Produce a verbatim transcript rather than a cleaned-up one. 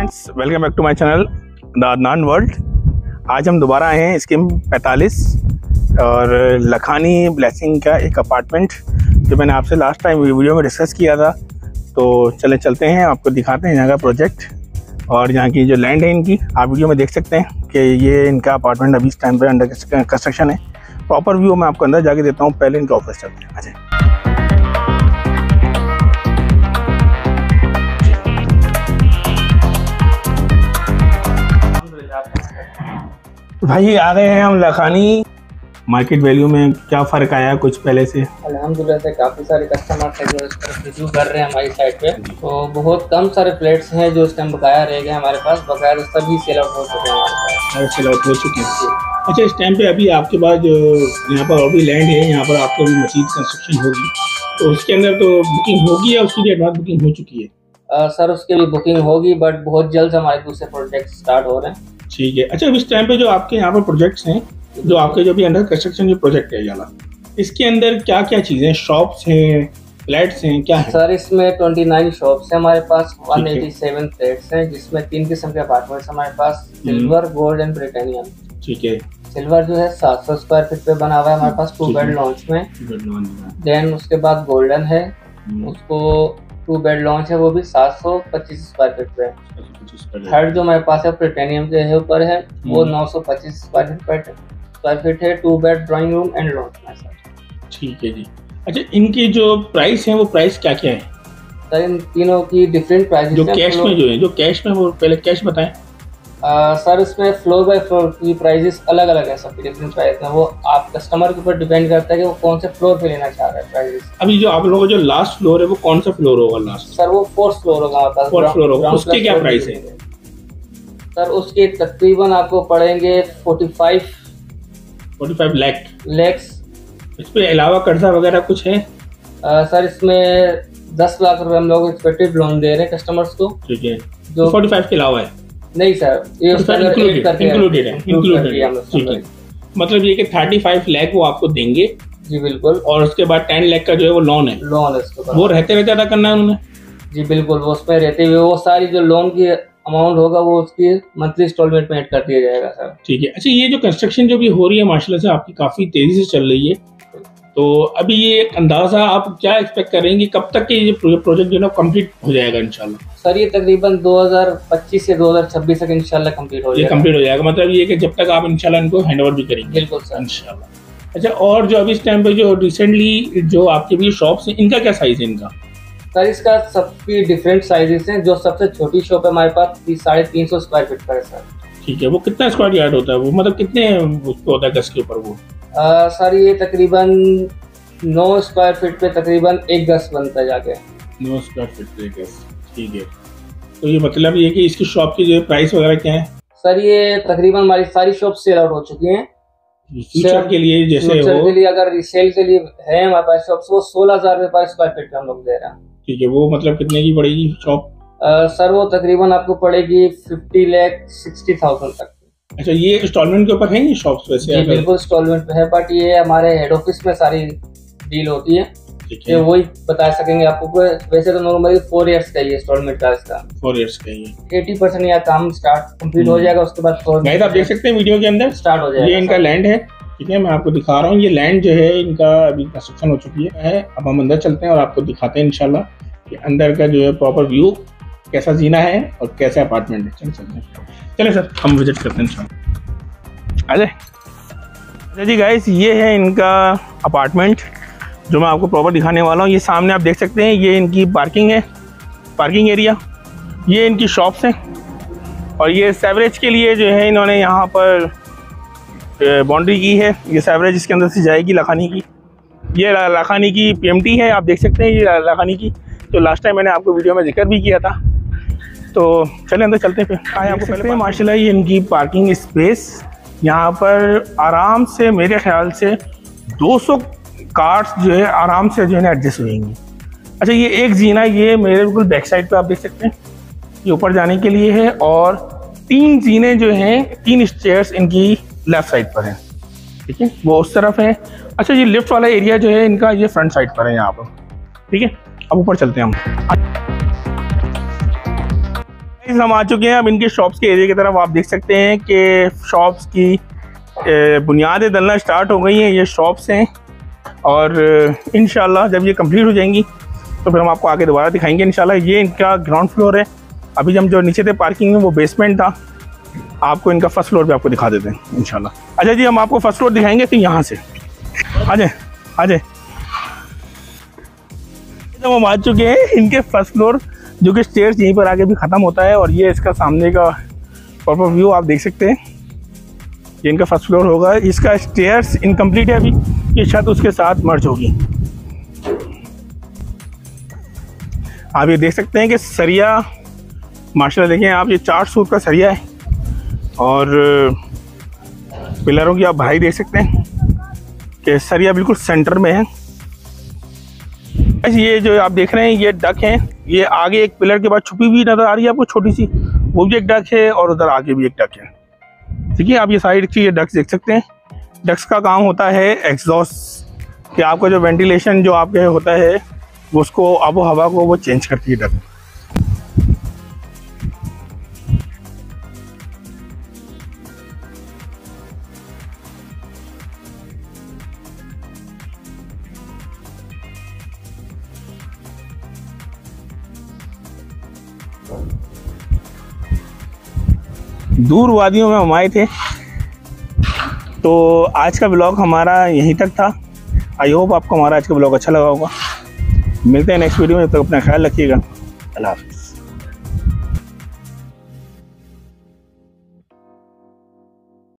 Friends, welcome back to my channel the Adnan world. आज हम दोबारा आए हैं स्कीम पैंतालीस और लखानी ब्लेसिंग का एक अपार्टमेंट जो मैंने आपसे लास्ट टाइम वीडियो में डिस्कस किया था। तो चले चलते हैं, आपको दिखाते हैं यहाँ का प्रोजेक्ट और यहाँ की जो लैंड है इनकी। आप वीडियो में देख सकते हैं कि ये इनका अपार्टमेंट अभी इस टाइम पर अंडर कंस्ट्रक्शन है। प्रॉपर व्यू मैं आपको अंदर जाके देता हूँ। पहले इनके ऑफिस चलते हैं। अच्छा भाई, आ गए हैं हम लखानी। मार्केट वैल्यू में क्या फ़र्क आया कुछ पहले से? अल्हम्दुलिल्लाह से काफ़ी सारे कस्टमर्स हैं जो इस तरफ रिव्यू कर रहे हैं हमारी साइट पे। तो बहुत कम सारे फ्लैट्स हैं जो इस टाइम बकाया रह गए हमारे पास। बकाया सभी सेल आउट हो चुके हैं हमारे पास। सेल आउट हो चुके हैं। अच्छा, इस टाइम पे अभी आपके पास जो यहाँ पर और भी लैंड है, यहाँ पर आपको भी मजीद कंस्ट्रक्शन होगी, तो उसके अंदर तो बुकिंग होगी या उसकी भी एडवांस बुकिंग हो चुकी है? आ, सर उसकी भी बुकिंग होगी, बट बहुत जल्द हमारे दूसरे प्रोजेक्ट स्टार्ट हो रहे हैं। ठीक है। अच्छा, इस टाइम पे जो आपके यहाँ पर प्रोजेक्ट्स हैं, जो आपके जो भी अंडर कंस्ट्रक्शन जो प्रोजेक्ट है याला, इसके अंदर क्या क्या चीज़ें, शॉप्स हैं, फ्लैट्स हैं, क्या है? सर इसमें उनतीस शॉप्स हैं हमारे पास, एक सौ सत्तासी फ्लैट्स हैं जिसमें तीन किस्म के अपार्टमेंट्स हमारे पास, सिल्वर, गोल्ड एंड ब्रिटानिया। ठीक है। सिल्वर जो है सात सौ स्क्वायर फीट पे बना हुआ है हमारे पास, टू बेड लॉन्च में। देन उसके बाद गोल्डन है, उसको टू बेड लॉन्च है, वो भी सात सौ पच्चीस स्क्वायर फीट पे। थर्ड जो हमारे पास है प्रिटेनियम के है ऊपर है, वो नौ सौ पच्चीस स्क्वायर फीट स्क्वायर फीट है, two bed drawing room and lounge में। ठीक है जी। अच्छा, इनकी जो प्राइस है वो प्राइस क्या क्या है? सर इन तीनों की डिफरेंट प्राइस जो कैश में जो है, जो कैश में वो पहले कैश बताएं। सर इसमें फ्लोर बाय फ्लोर की प्राइसेस अलग अलग है, सबकी डिफरेंट प्राइस है। वो आप कस्टमर के ऊपर डिपेंड करता है कि वो कौन से फ्लोर पे लेना चाह रहा है प्राइसेस। अभी जो आप लोगों का जो लास्ट फ्लोर है वो कौन सा फ्लोर होगा लास्ट? सर वो फोर्थ फ्लोर होगा हमारे पास। फोर्थ फ्लोर होगा, उसके क्या प्राइस है? सर उसके तकरीबन आपको पड़ेंगे पैंतालीस पैंतालीस लाख लैक्स। इस पे अलावा कर्जा वगैरह कुछ है? आ, सर इसमें दस लाख रुपए हम लोग एक्सपेक्टेड लोन दे रहे हैं कस्टमर्स को। ठीक है। जो पैंतालीस के अलावा है? नहीं सर, ये इंक्लूडेड है, इंक्लूडेड। ठीक है। मतलब ये कि पैंतीस लाख वो आपको देंगे। जी बिल्कुल। और उसके बाद दस लाख का जो है वो लोन है। लोन है इसको वो रहते रहते अदा करना है उन्होंने? जी बिल्कुल, वो उसमें रहते हुए वो सारी जो लोन की अमाउंट होगा वो उसकी मंथली इंस्टॉलमेंट में ऐड कर दिया जाएगा सर। ठीक है। अच्छा, ये जो कंस्ट्रक्शन जो भी हो रही है माशाल्लाह से आपकी काफी तेजी से चल रही है, तो अभी ये अंदाजा आप क्या एक्सपेक्ट करेंगे कब तक ये प्रोजेक्ट जो है कंप्लीट हो जाएगा इंशाल्लाह? सर ये तकरीबन दो हज़ार पच्चीस से दो हज़ार छब्बीस तक इंशाल्लाह कंप्लीट हो जाएगा। ये कंप्लीट हो जाएगा, मतलब ये कि जब तक आप इंशाल्लाह इनको हैंडओवर भी करेंगे? बिल्कुल सर, इंशाल्लाह। अच्छा, और जो अभी इस टाइम पे जो रिसेंटली जो आपके भी शॉप्स हैं, इनका क्या साइज है इनका? सर इसका सबकी डिफरेंट साइजेस हैं। जो सबसे छोटी शॉप है हमारे पास साढ़े तीन सौ स्क्वायर फीट का है सर। ठीक है। वो कितना स्क्वायर यार्ड होता है वो, मतलब कितने उसको होता है गज के ऊपर वो? आ, सर ये तकरीबन नौ स्क्वायर फीट पे तकरीबन एक गज बनता है जाके। नौ स्क्वायर फीट पे एक गज। ठीक है। तो ये मतलब ये कि इसकी शॉप की जो प्राइस वगैरह क्या है? सर ये तकरीबन हमारी सारी शॉप सेल आउट हो चुकी हैं। फ्यूचर के लिए जैसे फ्यूचर के लिए अगर रीसेल के लिए है हमारे पास शॉप्स, वो सोलह हजार रुपए पर स्क्वायर फीट पे हम लोग दे रहे हैं। ठीक है। वो मतलब कितने की पड़ेगी शॉप? सर वो तकरीबन आपको पड़ेगी फिफ्टी लाख सिक्सटी थाउजेंड तक। अच्छा, ये इंस्टॉलमेंट के ऊपर है ये शॉप्स वैसे? जी बिल्कुल इंस्टॉलमेंट पे है, बट ये हमारे हेड ऑफिस में सारी डील होती है। ठीक है। वही बता सकेंगे आपको। वैसे तो नॉर्मली फोर इयर्स का ही इंस्टॉलमेंट का इसका फोर इयर्स का ही अस्सी परसेंट या काम स्टार्ट कंप्लीट हो जाएगा, उसके बाद फोर गाइस आप देख सकते हैं वीडियो के अंदर स्टार्ट हो जाएगा। ये इनका लैंड है। ठीक है, मैं आपको दिखा रहा हूँ। ये लैंड जो है इनका अभी कंस्ट्रक्शन हो चुकी है। अब हम अंदर चलते हैं और आपको दिखाते हैं इंशाल्लाह कि अंदर का जो है प्रॉपर व्यू कैसा जीना है और कैसा अपार्टमेंट है। चल चलते हैं, चले सर हम विजिट करते हैं इंशाल्लाह। अरे अच्छा जी गाइस, ये है इनका अपार्टमेंट जो मैं आपको प्रॉपर दिखाने वाला हूँ। ये सामने आप देख सकते हैं, ये इनकी पार्किंग है, पार्किंग एरिया। ये इनकी शॉप्स हैं और ये सेवरेज के लिए जो है इन्होंने यहाँ पर बाउंड्री की है। ये सेवरेज इसके अंदर से जाएगी लखानी की। ये लखानी की पीएमटी है, आप देख सकते हैं ये लखानी की, जो लास्ट टाइम मैंने आपको वीडियो में जिक्र भी किया था। तो चले अंदर चलते हैं। फिर आए आपको पहले माशाल्लाह ये इनकी पार्किंग स्पेस। यहाँ पर आराम से मेरे ख्याल से दो सौ कार्स जो है आराम से जो है ना एडजस्ट होंगी। अच्छा, ये एक जीना ये मेरे बिल्कुल बैक साइड पे आप देख सकते हैं, ये ऊपर जाने के लिए है, और तीन जीने जो हैं, तीन स्टेयर्स इनकी लेफ्ट साइड पर हैं। ठीक है, वो उस तरफ है। अच्छा, ये लिफ्ट वाला एरिया जो है इनका ये फ्रंट साइड पर है यहाँ पर। ठीक है, अब ऊपर चलते हैं हम। हम आ चुके हैं अब इनके शॉप्स के एरिया की तरफ। आप देख सकते हैं कि शॉप्स की बुनियादें डलना स्टार्ट हो गई हैं। ये शॉप्स हैं और इंशाल्लाह जब ये कंप्लीट हो जाएंगी तो फिर हम आपको आगे दोबारा दिखाएंगे इंशाल्लाह। ये इनका ग्राउंड फ्लोर है। अभी हम जो नीचे थे पार्किंग में वो बेसमेंट था। आपको इनका फर्स्ट फ्लोर भी आपको दिखा देते हैं इंशाल्लाह। अच्छा जी, हम आपको फर्स्ट फ्लोर दिखाएंगे कि यहाँ से आ जाए आ जाए। जब हम आ चुके हैं इनके फर्स्ट फ्लोर, जो कि स्टेयर्स यहीं पर आगे भी ख़त्म होता है और ये इसका सामने का प्रॉपर व्यू आप देख सकते हैं। ये इनका फर्स्ट फ्लोर होगा। इसका स्टेयर्स इनकम्प्लीट है अभी, ये छत उसके साथ मर्ज होगी। आप ये देख सकते हैं कि सरिया माशाल्लाह देखें आप, ये चार सूत का सरिया है और पिलरों की आप भराई देख सकते हैं कि सरिया बिल्कुल सेंटर में है। ये जो आप देख रहे हैं ये डक है। ये आगे एक पिलर के बाद छुपी हुई नज़र आ रही है आपको छोटी सी, वो भी एक डक है और उधर आगे भी एक डक है। ठीक है, आप ये साइड की ये डक्स देख सकते हैं। डक्स का काम होता है एग्जॉस्ट, कि आपका जो वेंटिलेशन जो आपके होता है वो उसको आबो हवा को वो चेंज करती है डक। दूर वादियों में हम आए थे। तो आज का ब्लॉग हमारा यहीं तक था। आई होप आपको हमारा आज का ब्लॉग अच्छा लगा होगा। मिलते हैं नेक्स्ट वीडियो में, तब तक अपना ख्याल रखिएगा। अल्लाह हाफ़िज़।